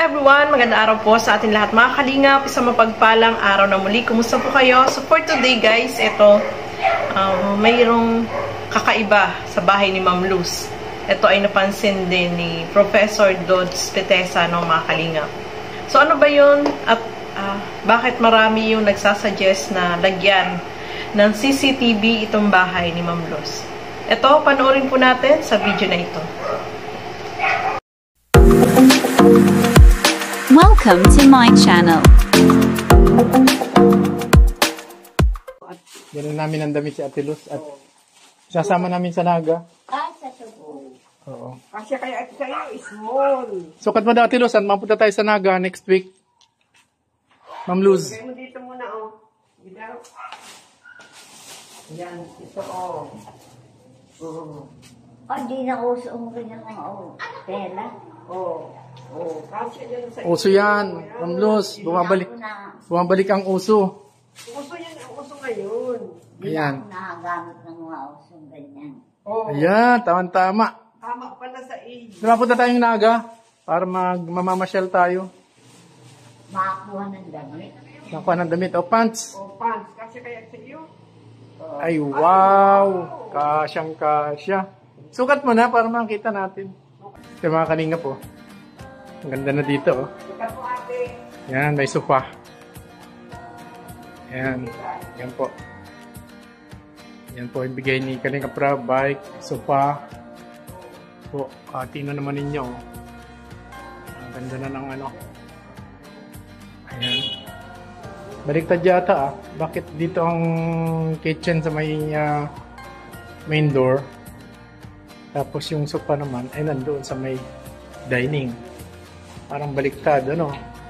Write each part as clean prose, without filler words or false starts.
Hi everyone! Magandang araw po sa ating lahat mga kalingap. Isang mapagpalang araw na muli. Kumusta po kayo? So for today guys, ito, mayroong kakaiba sa bahay ni Ma'am Luz. Ito ay napansin din ni Professor Dodds Petesa, no, mga kalingap. So ano ba yun? At bakit marami yung nagsasuggest na lagyan ng CCTV itong bahay ni Ma'am Luz? Ito, panoorin po natin sa video na ito. Welcome to my channel. Ganun namin ang damit si Ate Luz at sasama namin sa Naga. Sa Cebu. Oo. Kasi kaya ito sa'yo, small. Sukat mo daw Ate Luz at mapunta tayo sa Naga next week. Ma'am Luz. Kaya mo dito muna, oh. Bidaw. Yan, ito, oh. Di na uso ang ganyan ng tela. Kasi yan sa Uso yan. Ma'am Luz, bumabalik ang uso. Uso yan, ang uso ngayon. Ayan. Nakagamit ng mga usong ganyan. Ayan, tama-tama. Tama pala sa age. Mapunta tayong Naga para mamamasyal tayo. Makakuha ng damit. Nakuha ng damit. O, pants. Pants. Kasi kaya sa iyo. Ay, wow. Kasyang-kasya. Sukat mo na para makita natin. Ito mga kalinga po. Ang ganda na dito. Oh. Ito po ate. Yan, may sofa. Yan. Yan po. Yan po, ibigay ni Kalinga Prab, bike, sofa. Po, tingnan naman ninyo. Oh. Ang ganda na ng ano. Ayan. Baliktad yata ah. Bakit dito ang kitchen sa may main door? Tapos yung sofa naman ay nandoon sa may dining. Parang baliktad, ano?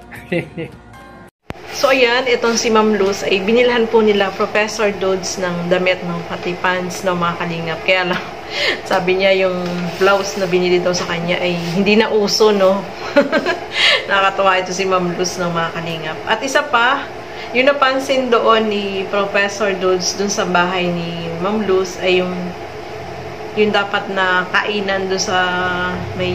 So ayan, itong si Ma'am Luz ay binilhan po nila Professor Dodds ng damit ng pati pants ng mga kalingap. Kaya lang, sabi niya yung blouse na binili daw sa kanya ay hindi na uso, no? Nakakatawa ito si Ma'am Luz ng mga kalingap. At isa pa, yung napansin doon ni Professor Dodds dun sa bahay ni Ma'am Luz ay yung dapat na kainan doon sa may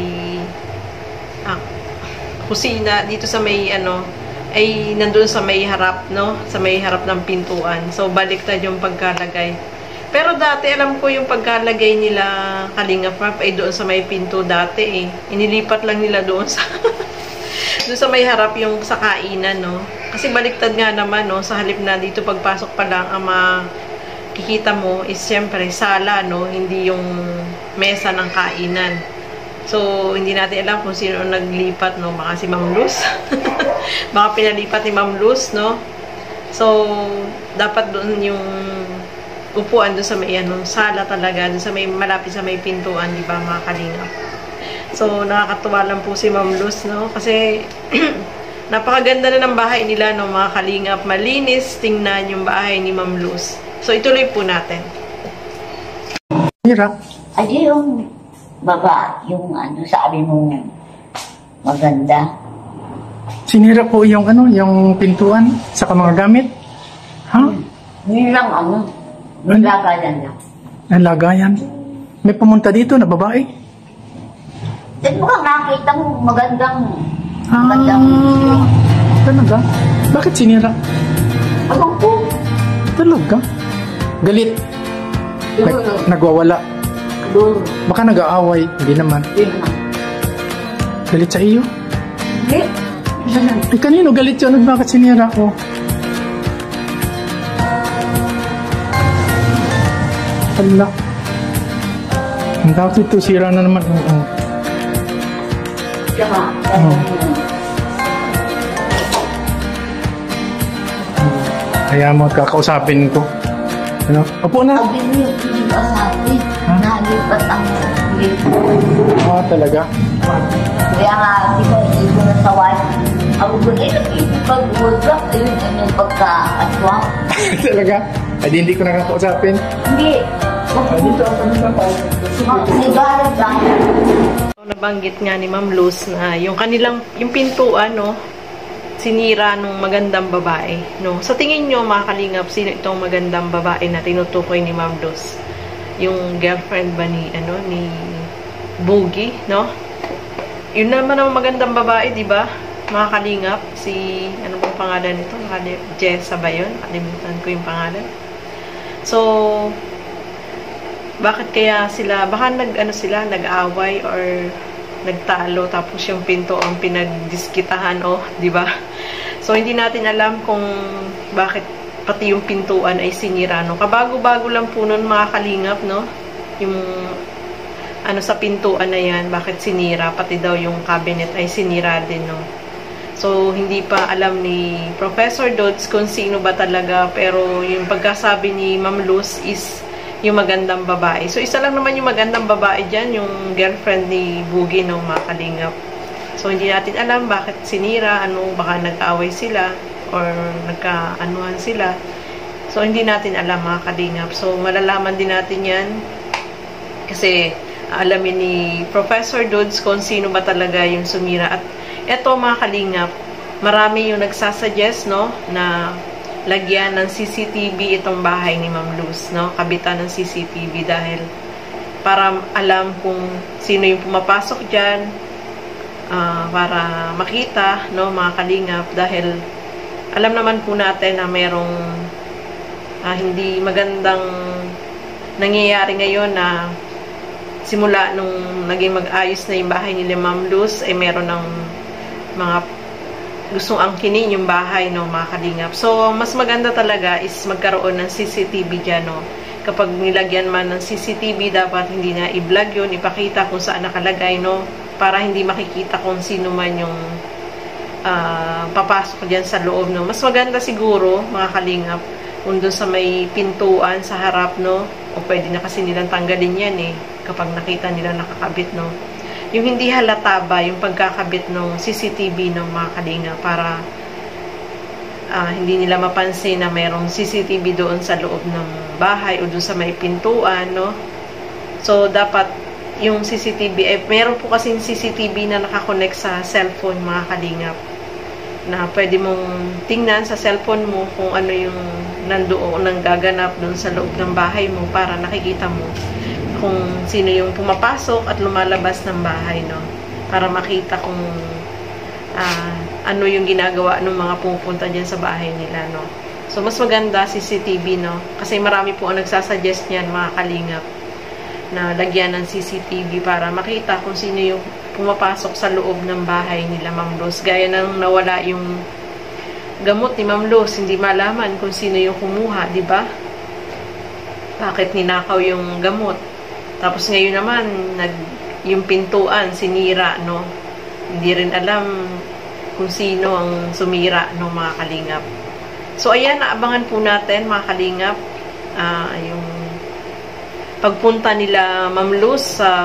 kusina dito sa may ay nandoon sa may harap, no, sa may harap ng pintuan. So baliktad yung pagkalagay. Pero dati alam ko yung pagkalagay nila Kalinga Prab ay doon sa may pinto dati eh. Inilipat lang nila doon sa doon sa may harap yung sa kainan, no. Kasi baliktad nga naman, no, sa halip na dito pagpasok pa lang ang makikita mo is siyempre sala, no, hindi yung mesa ng kainan. So, hindi natin alam kung sino ang naglipat, no? Baka si Ma'am Luz. Baka pinalipat ni Ma'am Luz, no? So, dapat doon yung upuan doon sa may sala talaga, doon sa may malapit sa may pintuan, di ba, mga kalingap? So, nakakatuwa lang po si Ma'am Luz, no? Kasi, napakaganda na ng bahay nila, no, mga kalingap. Malinis, tingnan yung bahay ni Ma'am Luz. So, ituloy po natin. Mira. Ay, yung baba, yung sabi mo maganda. Sinira po yung yung pintuan sa mga gamit. Ha? Yun lang maglagayan lang. Ang lagayan. May pumunta dito na babae. Then mukhang nakita mo magandang Talaga? Bakit sinira? Abang po. Talaga? Galit. Nagwawala. Baka nag-aaway. Hindi naman. Galit sa iyo? Hindi. Eh, kanino galit yun? Bakit sinira ko? Hala. Ang tawag ito, sira na naman. Kaya mo, kakausapin ko. Ano? Opo na. Sabi mo yung pinag-asabi, nalipat ang lipat. Talaga? Kaya nga, di ba, hindi ko nasaway. Ako ko na pag-work up, ayun, yung pagka-aswang. Talaga? Ay, hindi ko nakakausapin. Hindi. Dito ako nito pa. Nagalit lang. Nabanggit nga ni Ma'am Luz na yung pintuan, no, sinira nung magandang babae, no. Sa tingin nyo, mga kalingap, sino itong magandang babae na tinutukoy ni Ma'am Luz? Yung girlfriend ba ni Boogie, no? Yun naman ang magandang babae, di ba? mga kalingap. Si, ano bang pangalan nito? Jessa ba yun? Kalimutan ko yung pangalan. So, bakit kaya sila, baka nag-away or nagtalo, tapos yung pinto ang pinagdiskitahan, di ba? So, hindi natin alam kung bakit pati yung pintuan ay sinira, no? Kabago-bago lang po nun, mga kalingap, no? Yung sa pintuan na yan, bakit sinira, pati daw yung cabinet ay sinira din, no? So, hindi pa alam ni Professor Dodds kung sino ba talaga, pero yung pagkasabi ni Ma'am Luz is yung magandang babae. So, isa lang naman yung magandang babae dyan, yung girlfriend ni Boogie, no, mga kalingap. So, hindi natin alam bakit sinira, baka nag-away sila, or nagka-anuhan sila. So, hindi natin alam, mga kalingap. So, malalaman din natin yan, kasi alamin ni Professor Dodds kung sino ba talaga yung sumira. At eto, mga kalingap, marami yung nagsasuggest, no, na lagyan ng CCTV itong bahay ni Ma'am Luz, no, kabitan ng CCTV dahil para alam kung sino yung pumapasok dyan, para makita, no, mga kalingap, dahil alam naman po natin na merong hindi magandang nangyayari ngayon na simula nung naging mag-ayos na yung bahay nila Ma'am Luz, ay meron ng mga gustong angkinin yung bahay, no, mga kalingap. So, mas maganda talaga is magkaroon ng CCTV dyan, no. Kapag nilagyan man ng CCTV, dapat hindi na i-vlog yun, ipakita kung saan nakalagay, no, para hindi makikita kung sino man yung papasok dyan sa loob, no. Mas maganda siguro, mga kalingap, kung doon sa may pintuan sa harap, no, o pwede na kasi nilang tanggalin yan, kapag nakita nila nakakabit, no. Yung hindi halata ba, yung pagkakabit ng CCTV ng mga kalinga, para hindi nila mapansin na mayroong CCTV doon sa loob ng bahay o doon sa may pintuan, no. So, dapat yung CCTV, meron po kasing CCTV na nakakonect sa cellphone, mga kalingap, na pwede mong tingnan sa cellphone mo kung ano yung nandoon, gaganap doon sa loob ng bahay mo, para nakikita mo kung sino yung pumapasok at lumalabas ng bahay, no? Para makita kung ano yung ginagawa ng mga pumupunta dyan sa bahay nila, no? So, mas maganda CCTV, no? Kasi marami po ang nagsasuggest niyan, mga kalingap, na lagyan ng CCTV para makita kung sino yung pumapasok sa loob ng bahay nila Ma'am Luz. Gaya nang nawala yung gamot ni Ma'am Luz, hindi malaman kung sino yung kumuha, di ba? Bakit ninakaw yung gamot? Tapos ngayon naman, yung pintuan, sinira, no? Hindi rin alam kung sino ang sumira, no, mga kalingap. So, ayan, naabangan po natin, mga kalingap, yung pagpunta nila Ma'am Luz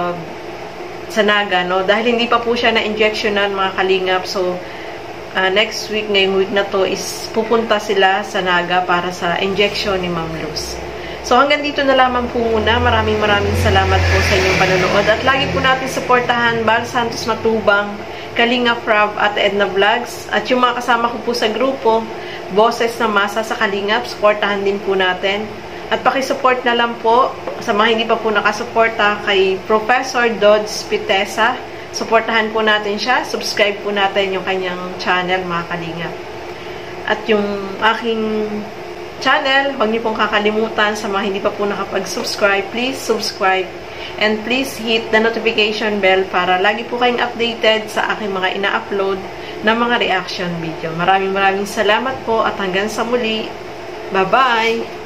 sa Naga, no? Dahil hindi pa po siya na-injectionan, mga kalingap. So, next week, ngayong week na to, is pupunta sila sa Naga para sa injection ni Ma'am Luz. So, hanggang dito na lamang po muna. Maraming salamat po sa inyong panonood. At lagi po natin supportahan Bal Santos Matubang, Kalinga Prab at Edna Vlogs. At yung mga kasama ko po sa grupo, Boses na Masa sa Kalingap, supportahan din po natin. At pakisupport na lang po sa mga hindi pa po nakasuporta kay Professor Dodds Pitesa. Supportahan po natin siya. Subscribe po natin yung kanyang channel, mga Kalingap. At yung aking channel, huwag niyo pong kakalimutan sa mga hindi pa po nakapag-subscribe. Please subscribe and please hit the notification bell para lagi po kayong updated sa aking mga ina-upload na mga reaction video. Maraming salamat po at hanggang sa muli. Bye-bye!